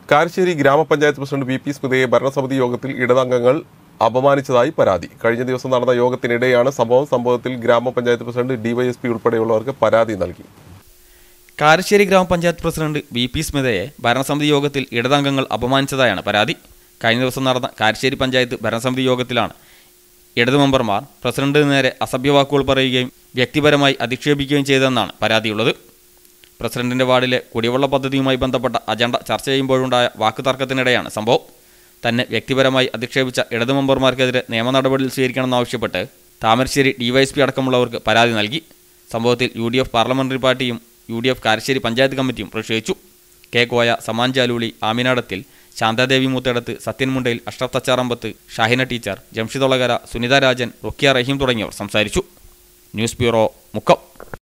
കാരശ്ശേരി ഗ്രാമപഞ്ചായത്ത് president V P സ്മിതയെ ഭരണസമിതി യോഗത്തിൽ ഇടതംഗങ്ങൾ അപമാനിച്ചതായി പരാതി. കഴിഞ്ഞ ദിവസം നടന്ന യോഗത്തിനിടെയാണ് സംഭവത്തിൽ ഗ്രാമപഞ്ചായത്ത് പ്രസിഡന്റ് ഡിവൈഎസ്പി ഉൾപ്പെടെയുള്ളവർക്ക് പരാതി നൽകി. കാരശ്ശേരി ഗ്രാമപഞ്ചായത്ത് പ്രസിഡന്റ് വി പി സ്മിതയെ ഭരണസമിതി യോഗത്തിൽ ഇടതംഗങ്ങൾ അപമാനിച്ചതായാണ് പരാതി. കഴിഞ്ഞ ദിവസം നടന്ന കാരശ്ശേരി പഞ്ചായത്ത് ഭരണസമിതി യോഗത്തിലാണ് ഇടതു മെമ്പർമാർ പ്രസിഡന്റിന് നേരെ അസഭ്യവാക്കുകൾ പറയുകയും വ്യക്തിപരമായി അധിക്ഷേപിക്കുകയും ചെയ്തതെന്നാണ് പരാതിയുള്ളത്. പ്രസിഡന്റിന്റെ വാർഡിലെ കുടിവെള്ള പദ്ധതിയുമായി ബന്ധപ്പെട്ട അജണ്ട ചർച്ച ചെയ്യുമ്പോഴുണ്ടായ വാക്കുതർക്കത്തിനിടെയാണ് സംഭവം. തന്നെ വ്യക്തിപരമായി അധിക്ഷേപിച്ച ഇടതു മെമ്പർമാർക്കെതിരെ നിയമ നടപടികൾ സ്വീകരിക്കണമെന്നാവശ്യപ്പെട്ട് താമരശ്ശേരി ഡിവൈഎസ്പി അടക്കമുള്ളവർക്ക് പരാതി നൽകി. സംഭവത്തിൽ UDF പാർലമെന്ററി പാർട്ടിയും UDF കാരശ്ശേരി പഞ്ചായത്ത് കമ്മിറ്റിയും പ്രതിഷേധിച്ചു. കെ കോയ, സമാൻ ജാലൂളി, ആമിനാടത്തിൽ, ശാന്താദേവി മൂത്തേടത്ത്, സത്യൻ മുണ്ടയിൽ, അഷ്റഫ് തച്ചാറമ്പത്ത്, ഷാഹിന ടീച്ചർ, ജംഷിദ് ഒളകര, സുനിത രാജൻ, റുക്കിയ റഹീം തുടങ്ങിയവർ സംസാരിച്ചു. News bureau, Mukkam.